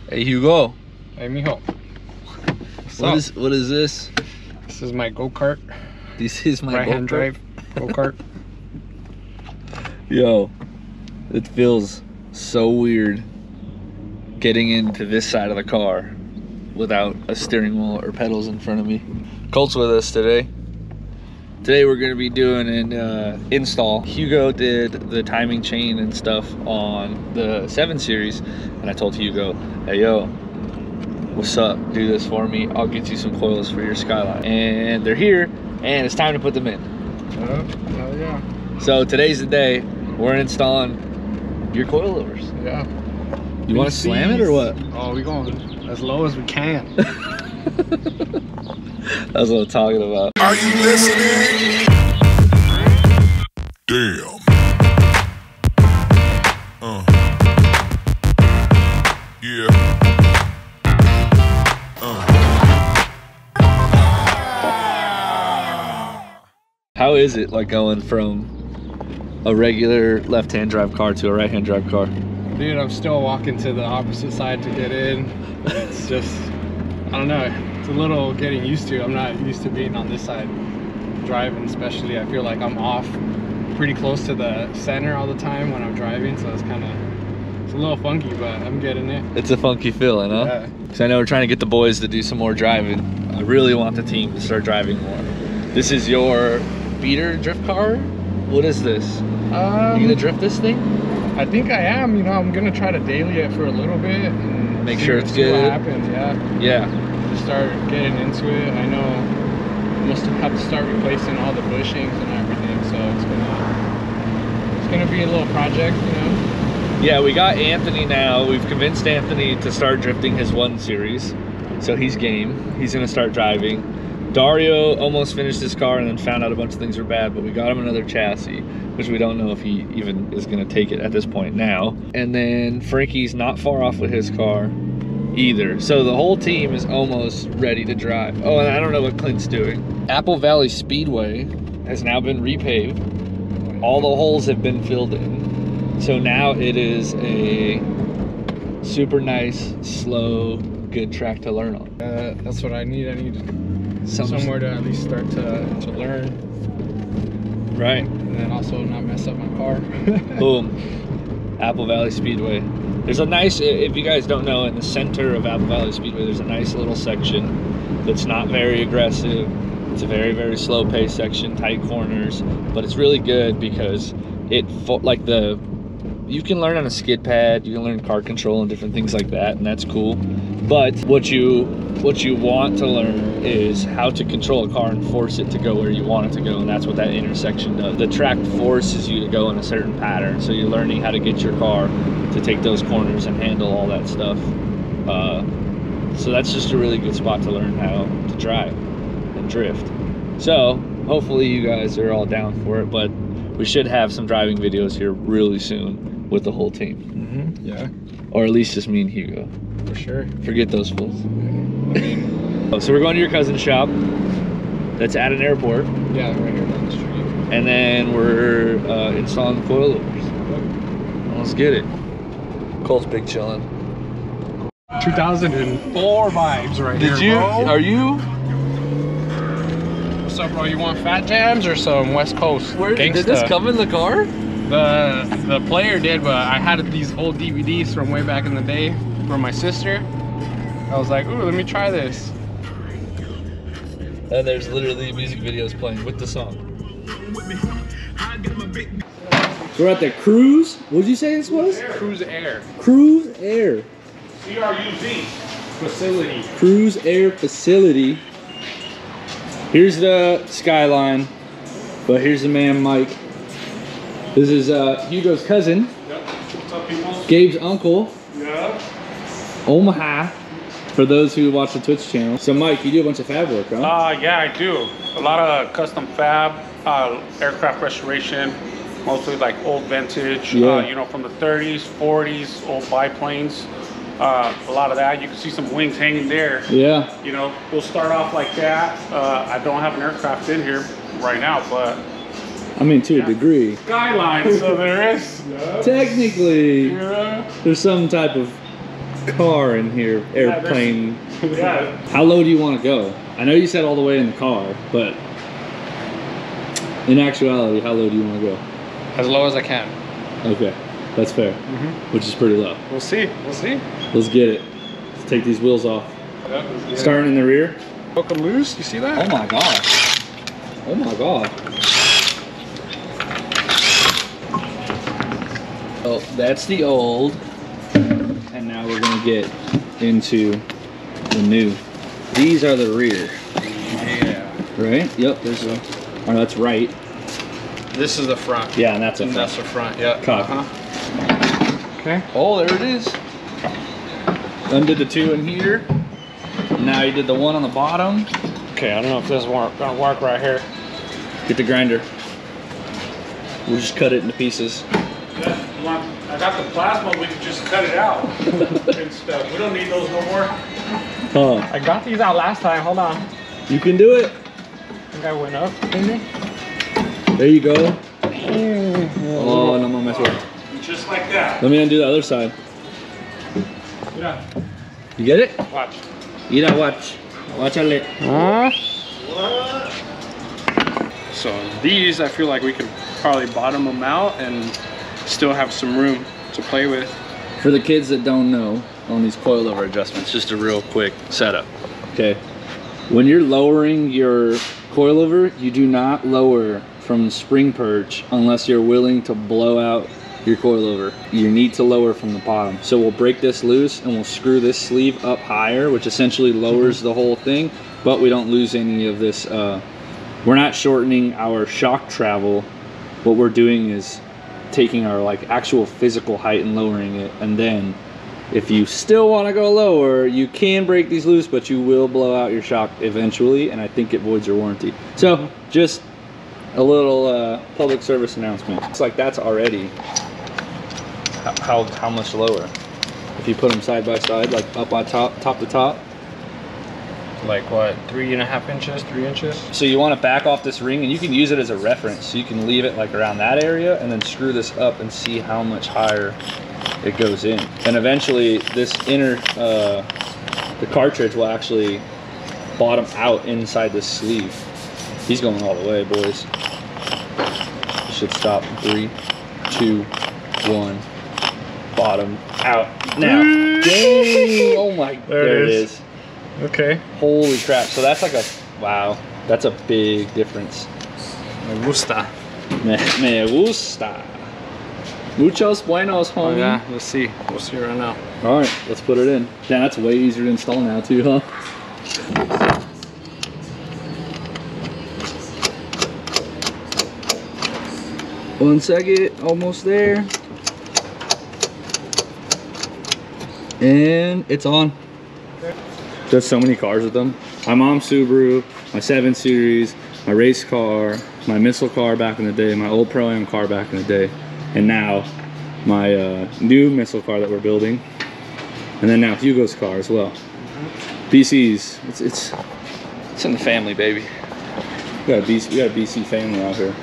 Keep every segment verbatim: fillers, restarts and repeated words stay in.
Hey Hugo. Hey mijo. What's What up? is what is this? This is my go-kart. This is my right hand drive go-kart. Yo, it feels so weird getting into this side of the car without a steering wheel or pedals in front of me. Colt's with us today. Today we're going to be doing an uh, install. Hugo did the timing chain and stuff on the seven series, and I told Hugo, hey yo, what's up? Do this for me. I'll get you some coils for your Skyline. And they're here, and it's time to put them in. Oh, hell yeah. So today's the day. We're installing your coilovers. Yeah. You want to slam it or what? Oh, we going as low as we can. That's what I'm talking about. Are you listening? Damn. Uh. Yeah. Uh. How is it like going from a regular left-hand drive car to a right-hand drive car? Dude, I'm still walking to the opposite side to get in. It's just, I don't know, it's a little getting used to. I'm not used to being on this side driving, especially. I feel like I'm off pretty close to the center all the time when I'm driving, so it's kind of, it's a little funky, but I'm getting it. It's a funky feeling, huh? Yeah. Because I know we're trying to get the boys to do some more driving. I really want the team to start driving more. This is your beater drift car? What is this? Um, You gonna drift this thing? I think I am. You know, I'm gonna try to daily it for a little bit and Make see- sure it's see good. what happens. Yeah, Yeah. just start getting into it. I know I must have to start replacing all the bushings and everything, so it's gonna it's gonna be a little project, you know. Yeah, we got Anthony now. We've convinced Anthony to start drifting his one series. So he's game. He's gonna start driving. Dario almost finished his car and then found out a bunch of things were bad, but we got him another chassis, which we don't know if he even is gonna take it at this point now. And then Frankie's not far off with his car either. So the whole team is almost ready to drive. Oh, and I don't know what Clint's doing. Apple Valley Speedway has now been repaved. All the holes have been filled in. So now it is a super nice, slow, good track to learn on. Uh, that's what I need. I need Some- somewhere to at least start to to learn, Right. and then also not mess up my car. Boom. Apple Valley Speedway. There's a nice, if you guys don't know, in the center of Apple Valley Speedway, there's a nice little section that's not very aggressive. It's a very, very slow pace section, tight corners, but it's really good because it, fo- like the, you can learn on a skid pad, you can learn car control and different things like that, and that's cool. But what you, what you want to learn is how to control a car and force it to go where you want it to go, and that's what that intersection does. The track forces you to go in a certain pattern, so you're learning how to get your car to take those corners and handle all that stuff. Uh, so that's just a really good spot to learn how to drive and drift. So hopefully you guys are all down for it, but we should have some driving videos here really soon with the whole team. Mm-hmm. Yeah, Or at least just me and Hugo. for sure. Forget those fools. I mean, Oh, so we're going to your cousin's shop that's at an airport, yeah, right here down the street. and then we're uh, installing the coilovers. Let's get it. Cole's big chillin'. two thousand four vibes right here, Did you? bro. Are you? What's up, bro? You want Fat Jams or some West Coast Where gangsta? did this come in the car? The the player did, but I had these old D V Ds from way back in the day from my sister. I was like, ooh, let me try this. And there's literally music videos playing with the song. So we're at the Cruise. What did you say this was? Cruise Air Cruise Air. C R U Z facility. Cruise Air Facility. Here's the Skyline, but here's the man Mike. This is uh, Hugo's cousin, Yep. What's up, people? Gabe's uncle, Yeah. Omaha, for those who watch the Twitch channel. So Mike, you do a bunch of fab work, huh? Uh, yeah, I do. A lot of custom fab, uh, aircraft restoration, mostly like old vintage, Yeah. uh, you know, from the thirties, forties, old biplanes. Uh, a lot of that. You can see some wings hanging there. Yeah. You know, we'll start off like that. Uh, I don't have an aircraft in here right now, but I mean, to a degree. Skyline, so there is. Technically, Yeah. there's some type of car in here, airplane. Yeah. How low do you want to go? I know you said all the way in the car, but in actuality, how low do you want to go? As low as I can. Okay, that's fair, Mm-hmm. which is pretty low. We'll see. We'll see. Let's get it. Let's take these wheels off. Yep, let's get it. Starting in the rear. Hook 'em loose. You see that? Oh my god. Oh my god. Oh, that's the old. And now we're gonna get into the new. These are the rear, Yeah. right? Yep, there's a, oh, that's right. This is the front. Yeah, and that's a And front. that's the front. Yeah. Copy. Uh-huh. Okay. Oh, there it is. Undid the two in here. Now you did the one on the bottom. Okay. I don't know if this is gonna work right here. Get the grinder. We'll just cut it into pieces. Yeah, you want- I got the plasma, we can just cut it out and stuff. We don't need those no more. Huh. I got these out last time. Hold on. You can do it. I think I went up. Maybe. There you go. Oh, no more mess with it. Just like that. Let me undo the other side. Yeah. You get it? Watch. You know, watch. Watch a lit. Huh? So these, I feel like we could probably bottom them out and still have some room to play with. For the kids that don't know, on these coilover adjustments, just a real quick setup. Okay. When you're lowering your coilover, you do not lower from the spring perch unless you're willing to blow out your coilover. You need to lower from the bottom. So we'll break this loose and we'll screw this sleeve up higher, which essentially lowers the whole thing, but we don't lose any of this. Uh, we're not shortening our shock travel. What we're doing is taking our like actual physical height and lowering it, and then if you still want to go lower, you can break these loose, but you will blow out your shock eventually, and I think it voids your warranty. So just a little uh, public service announcement. It's like that's already how, how much lower. If you put them side by side, like up on top, top to top. Like what, three and a half inches, three inches? So you want to back off this ring, and you can use it as a reference. So you can leave it like around that area and then screw this up and see how much higher it goes in. And eventually this inner, uh, the cartridge will actually bottom out inside this sleeve. He's going all the way, boys. You should stop. Three, two, one. Bottom out. Now. Dang! Oh my, there, there it is. is. Okay. Holy crap. So that's like a, wow. That's a big difference. Me gusta. Me, me gusta. Muchos buenos, homie. Oh yeah, let's see. We'll see right now. All right, let's put it in. Damn, that's way easier to install now too, huh? One second, almost there. And it's on. There's so many cars with them. My mom's Subaru, my seven series, my race car, my missile car back in the day, my old Pro-Am car back in the day, and now my uh, new missile car that we're building, and then now Hugo's car as well. B C's, it's it's it's in the family, baby. We got a B C, we got a B C family out here.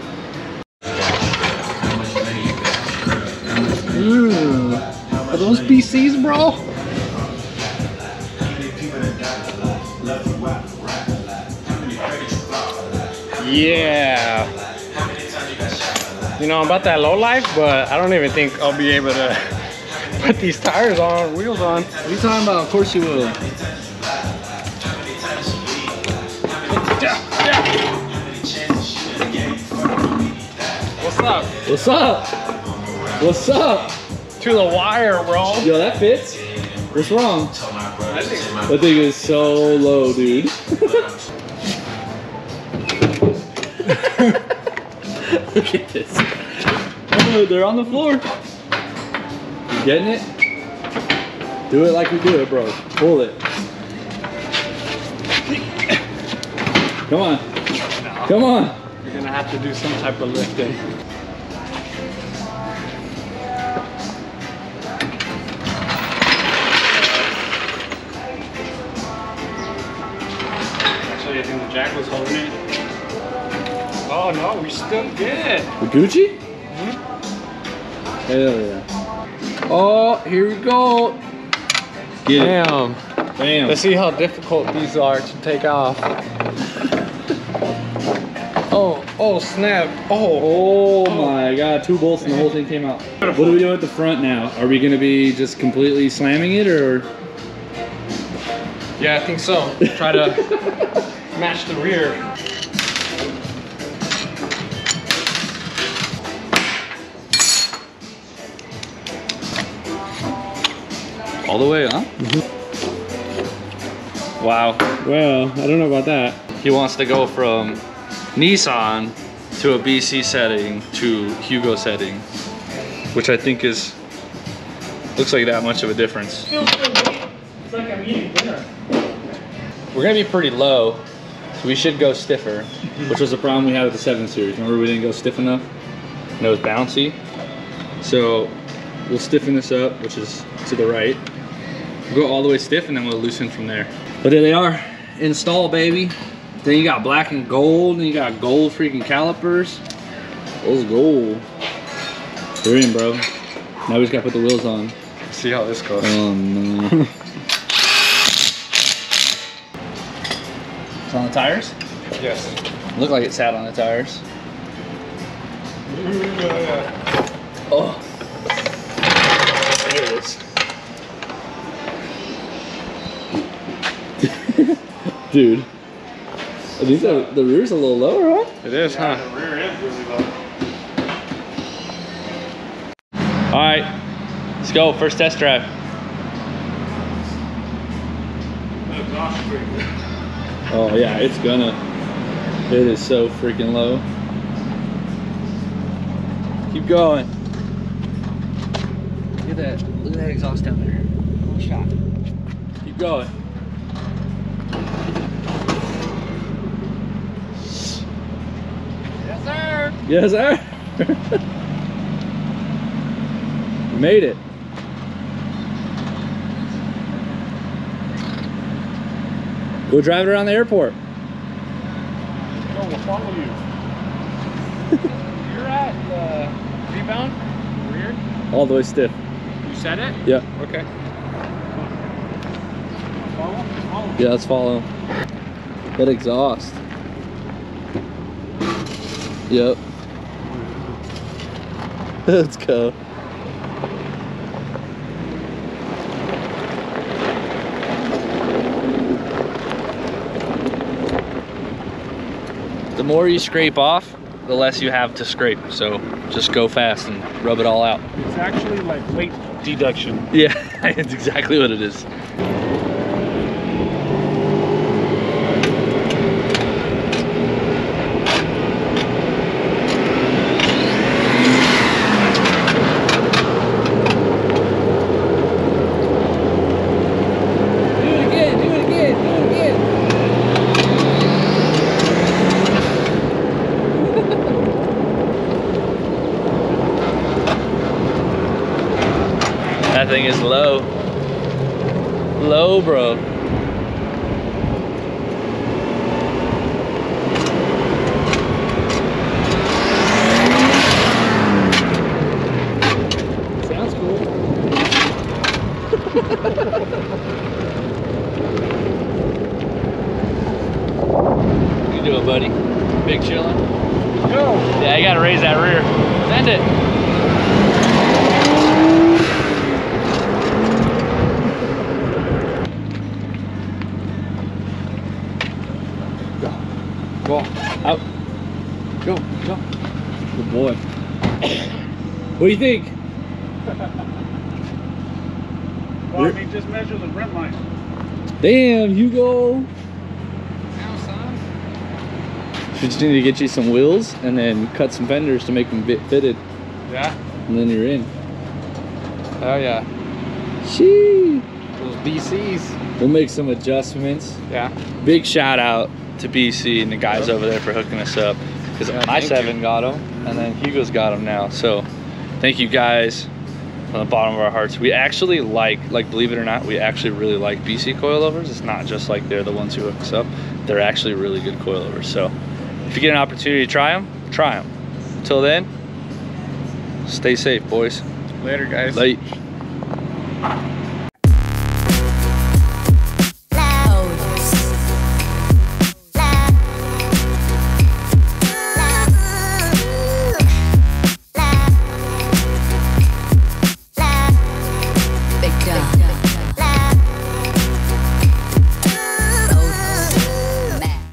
Ooh, are those B Cs, bro? Yeah. You know, I'm about that low life, but I don't even think I'll be able to put these tires on, wheels on. What are you talking about? Of course you will. What's up? What's up? What's up? To the wire, bro. Yo, that fits. What's wrong? I think That thing is so low, dude. Look at this. Oh, they're on the floor. You getting it? Do it like we do it, bro. Pull it. Come on. no. Come on. You're gonna have to do some type of lifting. Actually, I think the jack was holding it. Oh no, we still good. The Gucci? Mm-hmm. Hell yeah. Oh, here we go. Get it. Damn. Bam. Let's see how difficult these are to take off. Oh, oh, snap. Oh. Oh my god, two bolts and the whole thing came out. What are we doing at the front now? Are we gonna be just completely slamming it, or? Yeah, I think so. Try to match the rear. All the way, huh? Mm-hmm. Wow. Well, I don't know about that. He wants to go from Nissan to a B C setting to Hugo setting, which I think is, looks like that much of a difference. It's like I'm eating dinner. We're gonna be pretty low, so we should go stiffer. Which was the problem we had with the seven series. Remember we didn't go stiff enough? And it was bouncy. So we'll stiffen this up, which is to the right. We'll go all the way stiff and then we'll loosen from there. But there they are, install, baby. Then you got black and gold, and you got gold freaking calipers. Those gold. They're in, bro. Now we just gotta put the wheels on. See how this goes. Oh no. It's on the tires? Yes. Looked like it sat on the tires. Oh. There it is. Dude. I think the, the rear's a little lower, huh? It is, huh? The rear is really low. All right, let's go. First test drive. The exhaust is pretty good. Oh yeah, it's gonna. It is so freaking low. Keep going. Look at that. Look at that exhaust down there. One shot. Keep going. Yes, sir. Yes, sir. We made it. Go drive it around the airport. Go, we'll follow you. You're at the rebound rear. All the way stiff. You said it? Yeah. Okay. Follow? Follow. Yeah, let's follow. That exhaust. Yep. Let's go. The more you scrape off, the less you have to scrape. So just go fast and rub it all out. It's actually like weight deduction. Yeah, it's exactly what it is. That thing is low. Low, bro. Sounds cool. You do it, buddy. Big chillin'. Go. Yeah, you gotta raise that rear. Send it. Go out. Go, go. Good boy. What do you think? Well, I mean, just measure the rim line. Damn, Hugo. Now, son. We just need to get you some wheels and then cut some fenders to make them fit fitted, Yeah. and then you're in. Oh yeah. Shee. Those B Cs. We'll make some adjustments. Yeah. Big shout out to B C and the guys over there for hooking us up, because Yeah, I thank seven you. got them and then Hugo's got them now. So thank you guys from the bottom of our hearts. We actually like, like believe it or not, we actually really like B C coilovers. It's not just like they're the ones who hook us up. They're actually really good coilovers. So if you get an opportunity to try them, try them. Until then, stay safe, boys. Later, guys. Late.